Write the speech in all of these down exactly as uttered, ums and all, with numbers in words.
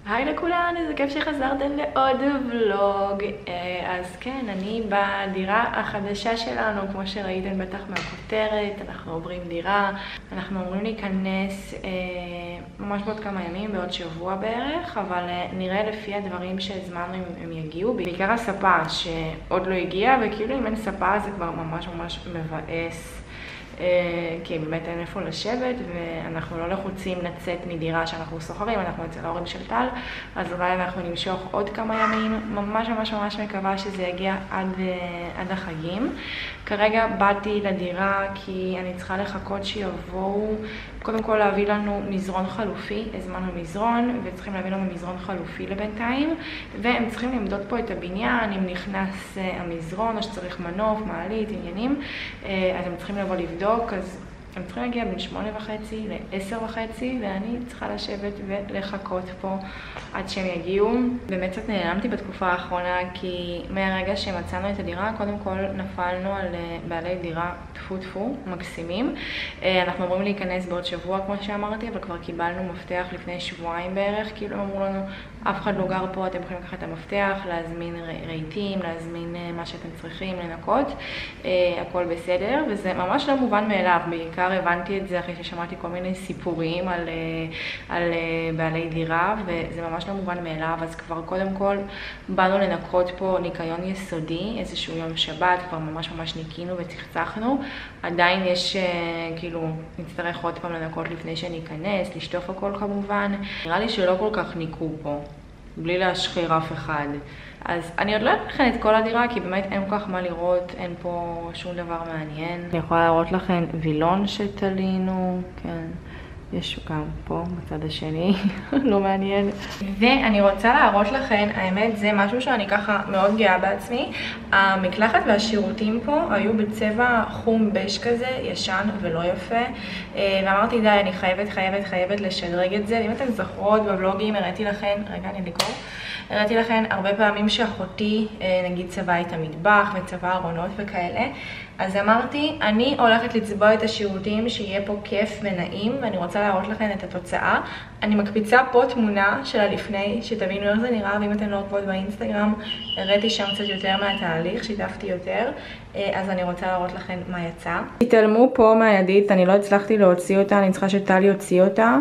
היי לכולן, איזה כיף שחזרתם לעוד ולוג. אז כן, אני בדירה החדשה שלנו, כמו שראיתם בטח מהכותרת, אנחנו עוברים דירה, אנחנו אמורים להיכנס אה, ממש בעוד כמה ימים, בעוד שבוע בערך, אבל אה, נראה לפי הדברים שהזמנו הם, הם יגיעו, בעיקר הספה שעוד לא הגיעה, וכאילו אם אין ספה זה כבר ממש ממש מבאס. כי באמת אין איפה לשבת, ואנחנו לא לחוצים לצאת מדירה שאנחנו סוחרים, אנחנו אצל ההורים של טל, אז אולי אנחנו נמשוך עוד כמה ימים. ממש ממש ממש מקווה שזה יגיע עד, עד החגים. כרגע באתי לדירה כי אני צריכה לחכות שיבואו, קודם כל להביא לנו מזרון חלופי, הזמנו מזרון, וצריכים להביא לנו מזרון חלופי לבינתיים, והם צריכים למדוד פה את הבניין, אם נכנס המזרון, או שצריך מנוף, מעלית, עניינים, אז הם צריכים לבוא לבדוק, אז הם צריכים להגיע בין שמונה וחצי לעשר וחצי, ואני צריכה לשבת ולחכות פה עד שהם יגיעו. באמת קצת נעלמתי בתקופה האחרונה, כי מהרגע שמצאנו את הדירה, קודם כל נפלנו על בעלי דירה טפו טפו, מקסימים. אנחנו אמורים להיכנס בעוד שבוע, כמו שאמרתי, אבל כבר קיבלנו מפתח לפני שבועיים בערך, כאילו הם אמרו לנו, אף אחד לא גר פה, אתם יכולים לקחת את המפתח, להזמין רהיטים, להזמין מה שאתם צריכים, לנקות, הכל בסדר, וזה ממש לא מובן מאליו. בעיקר הבנתי את זה אחרי ששמעתי כל מיני סיפורים על, על בעלי דירה, וזה ממש לא מובן מאליו. אז כבר קודם כל באנו לנקות פה ניקיון יסודי, איזשהו יום שבת, כבר ממש ממש ניקינו וצחצחנו. עדיין יש, כאילו, נצטרך עוד פעם לנקות לפני שניכנס, לשטוף הכל כמובן. נראה לי שלא כל כך ניקו פה, בלי להשחיר אף אחד. אז אני עוד לא אראה לכם את כל הדירה, כי באמת אין כל כך מה לראות, אין פה שום דבר מעניין. אני יכולה להראות לכם וילון שתלינו, כן, יש גם פה בצד השני, לא מעניין. ואני רוצה להראות לכם, האמת זה משהו שאני ככה מאוד גאה בעצמי, המקלחת והשירותים פה היו בצבע חום בש כזה, ישן ולא יפה, ואמרתי די, אני חייבת חייבת חייבת לשדרג את זה. ואם אתם זוכרות בבלוגים הראיתי לכם, רגע אני לקרוא, הראיתי לכם הרבה פעמים שאחותי נגיד צבעה את המטבח וצבעה ארונות וכאלה, אז אמרתי אני הולכת לצבוע את השירותים שיהיה פה כיף ונעים, ואני רוצה להראות לכם את התוצאה. אני מקפיצה פה תמונה של הלפני, שתבינו איך זה נראה, ואם אתם לא עוקבות באינסטגרם הראיתי שם קצת יותר מהתהליך, שיתפתי יותר, אז אני רוצה להראות לכם מה יצא. התעלמו פה מהידית, אני לא הצלחתי להוציא אותה, אני צריכה שטלי יוציא אותה.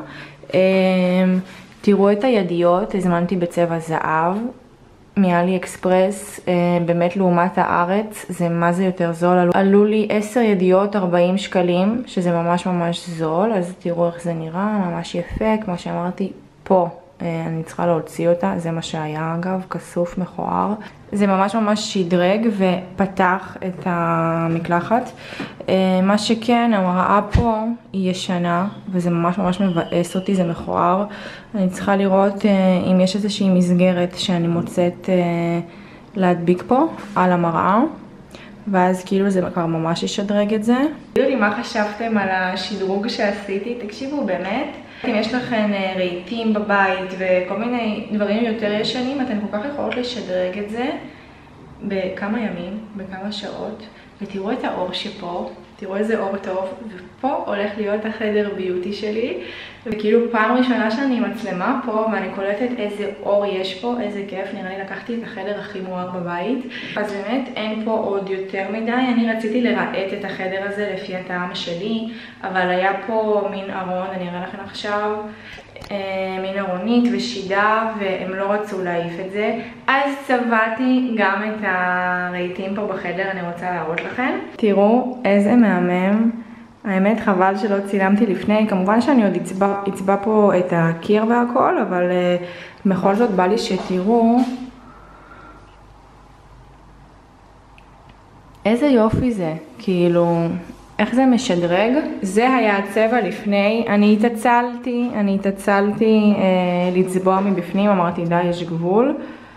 תראו את הידיות, הזמנתי בצבע זהב מאלי אקספרס, באמת לעומת הארץ זה מה זה יותר זול, עלו, עלו לי עשר ידיות ארבעים שקלים, שזה ממש ממש זול. אז תראו איך זה נראה, ממש יפה, כמו שאמרתי פה אני צריכה להוציא אותה, זה מה שהיה אגב, כסוף מכוער. זה ממש ממש שדרג ופתח את המקלחת. מה שכן, המראה פה היא ישנה, וזה ממש ממש מבאס אותי, זה מכוער. אני צריכה לראות אם יש איזושהי מסגרת שאני מוצאת להדביק פה על המראה, ואז כאילו זה כבר ממש ישדרג את זה. תגידו לי מה חשבתם על השדרוג שעשיתי, תקשיבו באמת. אם יש לכם רהיטים בבית וכל מיני דברים יותר ישנים, אתן כל כך יכולות לשדרג את זה בכמה ימים, בכמה שעות. ותראו את האור שפה, תראו איזה אור טוב, ופה הולך להיות החדר ביוטי שלי. וכאילו פעם ראשונה שאני עם מצלמה פה, ואני קולטת איזה אור יש פה, איזה כיף. נראה לי לקחתי את החדר הכי מואר בבית. אז באמת אין פה עוד יותר מדי. אני רציתי לראות את החדר הזה לפי הטעם שלי, אבל היה פה מין ארון, אני אראה לכם עכשיו, מין ארונית ושידה, והם לא רצו להעיף את זה. אז צבעתי גם את הרהיטים פה בחדר, אני רוצה להראות לכם. תראו איזה מהמם. האמת חבל שלא צילמתי לפני, כמובן שאני עוד אצבע, אצבע פה את הקיר והכל, אבל uh, בכל זאת בא לי שתראו איזה יופי זה, כאילו איך זה משדרג. זה היה הצבע לפני, אני התעצלתי, אני התעצלתי uh, לצבוע מבפנים, אמרתי די, יש גבול.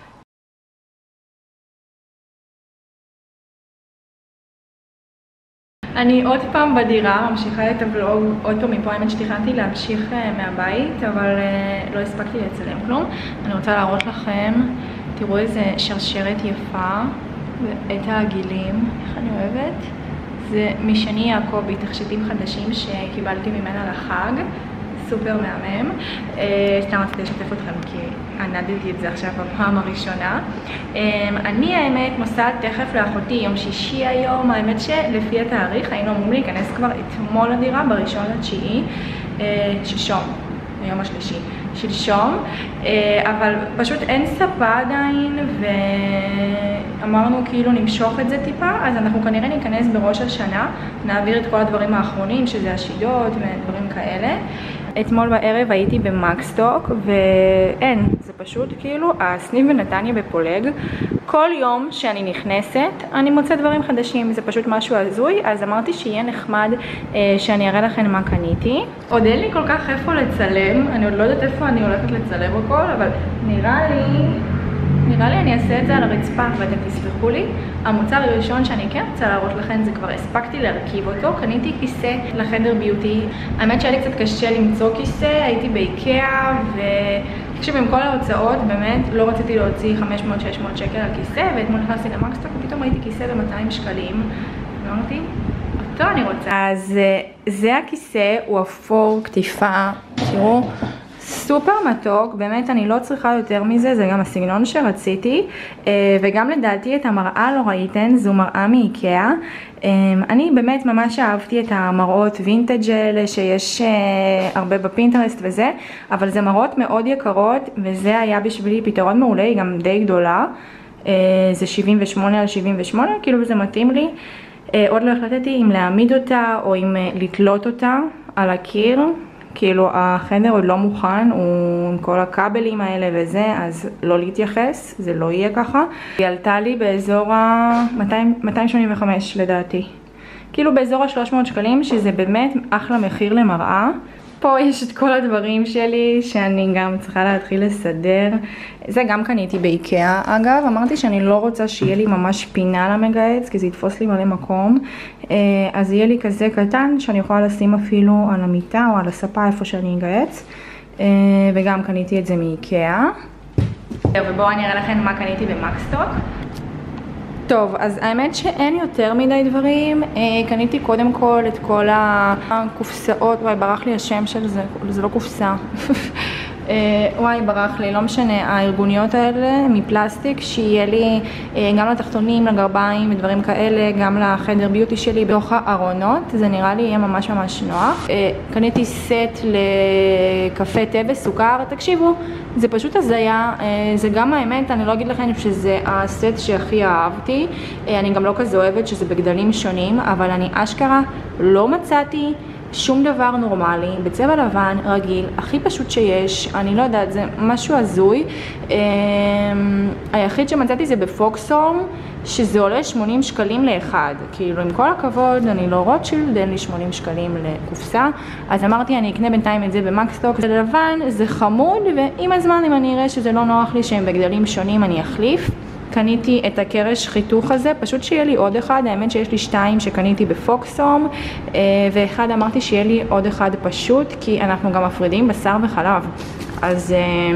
אני עוד פעם בדירה, ממשיכה את הוולוג עוד פעם מפה. האמת שתכננתי להמשיך מהבית, אבל לא הספקתי לצלם כלום. אני רוצה להראות לכם, תראו איזה שרשרת יפה, ואת העגילים, איך אני אוהבת. זה משני יעקבי, תכשיטים חדשים שקיבלתי ממנה לחג, סופר מהמם. סתם רציתי לשתף אתכם כי ענדתי את זה עכשיו בפעם הראשונה. אני האמת נוסעת תכף לאחותי יום שישי היום, האמת שלפי התאריך היינו אמורים להיכנס כבר אתמול לדירה בראשון לתשיעי, שלשום, היום השלישי, שלשום, אבל פשוט אין ספה עדיין ואמרנו כאילו נמשוך את זה טיפה, אז אנחנו כנראה ניכנס בראש השנה, נעביר את כל הדברים האחרונים שזה השידות ודברים כאלה. אתמול בערב הייתי במקסטוק ואין, זה פשוט כאילו הסניף בנתניה בפולג. כל יום שאני נכנסת אני מוצאת דברים חדשים, זה פשוט משהו הזוי, אז אמרתי שיהיה נחמד אה, שאני אראה לכם מה קניתי. עוד אין לי כל כך איפה לצלם, אני עוד לא יודעת איפה אני הולכת לצלם הכל, אבל נראה לי, נראה לי אני אעשה את זה על הרצפה ואתם תסלחו לי. המוצר הראשון שאני כן רוצה להראות לכם, זה כבר הספקתי להרכיב אותו, קניתי כיסא לחדר ביוטי. האמת שהיה לי קצת קשה למצוא כיסא, הייתי באיקאה ותקשיב, עם כל ההוצאות באמת לא רציתי להוציא חמש מאות שש מאות שקל על כיסא, ואתמול נכנסתי למקסטוק ופתאום ראיתי כיסא ב-מאתיים שקלים ואמרתי, אותו אני רוצה. אז זה הכיסא, הוא אפור כתיפה, תראו, סופר מתוק, באמת אני לא צריכה יותר מזה, זה גם הסגנון שרציתי, וגם לדעתי את המראה לא ראיתן, זו מראה מאיקאה. אני באמת ממש אהבתי את המראות וינטג' האלה שיש הרבה בפינטרסט וזה, אבל זה מראות מאוד יקרות, וזה היה בשבילי פתרון מעולה, היא גם די גדולה, זה שבעים ושמונה על שבעים ושמונה, כאילו זה מתאים לי. עוד לא החלטתי אם להעמיד אותה או אם לתלות אותה על הקיר, כאילו החדר עוד לא מוכן, הוא עם כל הכבלים האלה וזה, אז לא להתייחס, זה לא יהיה ככה. היא עלתה לי באזור ה-מאתיים שמונים וחמש לדעתי, כאילו באזור ה-שלוש מאות שקלים, שזה באמת אחלה מחיר למראה. פה יש את כל הדברים שלי שאני גם צריכה להתחיל לסדר. זה גם קניתי באיקאה אגב, אמרתי שאני לא רוצה שיהיה לי ממש פינה למגהץ, כי זה יתפוס לי מלא מקום. אז יהיה לי כזה קטן שאני יכולה לשים אפילו על המיטה או על הספה איפה שאני אגהץ. וגם קניתי את זה מאיקאה. ובואו אני אראה לכם מה קניתי במקסטוק. טוב, אז האמת שאין יותר מדי דברים. קניתי קודם כל את כל הקופסאות, וואי ברח לי השם של זה, זה לא קופסה. וואי ברח לי, לא משנה, הארגוניות האלה מפלסטיק, שיהיה לי גם לתחתונים, לגרביים ודברים כאלה, גם לחדר ביוטי שלי בתוך הארונות, זה נראה לי יהיה ממש ממש נוח. קניתי סט לקפה תה וסוכר, תקשיבו, זה פשוט הזיה, זה גם האמת, אני לא אגיד לכם שזה הסט שהכי אהבתי, אני גם לא כזה אוהבת שזה בגדלים שונים, אבל אני אשכרה לא מצאתי שום דבר נורמלי, בצבע לבן, רגיל, הכי פשוט שיש, אני לא יודעת, זה משהו הזוי. היחיד שמצאתי זה בפוקסהום, שזה עולה שמונים שקלים לאחד, כאילו עם כל הכבוד, אני לא רוטשילד, אין לי שמונים שקלים לקופסה, אז אמרתי אני אקנה בינתיים את זה במקסטוק, זה לבן, זה חמוד, ועם הזמן אם אני אראה שזה לא נוח לי שהם בגדלים שונים אני אחליף. קניתי את הקרש חיתוך הזה, פשוט שיהיה לי עוד אחד, האמת שיש לי שתיים שקניתי בפוקסהום, ואחד אמרתי שיהיה לי עוד אחד פשוט, כי אנחנו גם מפרידים בשר וחלב, אז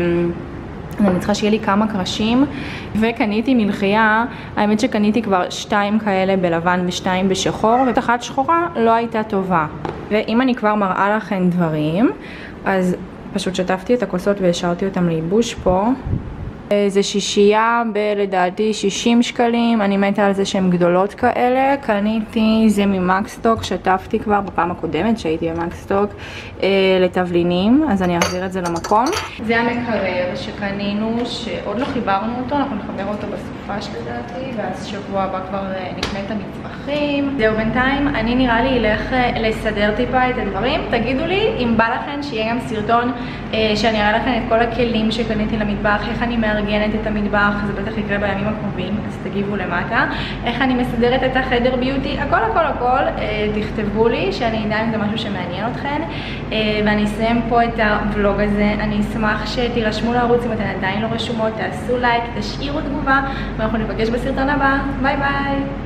אני צריכה שיהיה לי כמה קרשים. וקניתי מלחייה, האמת שקניתי כבר שתיים כאלה בלבן ושתיים בשחור, ואחת שחורה לא הייתה טובה. ואם אני כבר מראה לכם דברים, אז פשוט שטפתי את הכוסות והשארתי אותם לייבוש פה. זה שישייה בלדעתי שישים שקלים, אני מתה על זה שהן גדולות כאלה. קניתי זה ממקסטוק, שטפתי כבר בפעם הקודמת שהייתי במקסטוק, לתבלינים, אז אני אחזיר את זה למקום. זה המקרר שקנינו, שעוד לא חיברנו אותו, אנחנו נחבר אותו בסופה שלדעתי, ואז שבוע הבא כבר נקנה את המטבחים. זהו, בינתיים אני נראה לי אלך לסדר טיפה את הדברים. תגידו לי אם בא לכם שיהיה גם סרטון שאני אראה לכם את כל הכלים שקניתי למטבח, איך אני מארגנת את המטבח, זה בטח יקרה בימים הקרובים, אז תגיבו למטה. איך אני מסדרת את החדר ביוטי, הכל הכל הכל, תכתבו לי שאני אדע אם זה משהו שמעניין אתכן. ואני אסיים פה את הוולוג הזה. אני אשמח שתירשמו לערוץ אם אתן עדיין לא רשומות, תעשו לייק, תשאירו תגובה, ואנחנו נפגש בסרטון הבא. ביי ביי.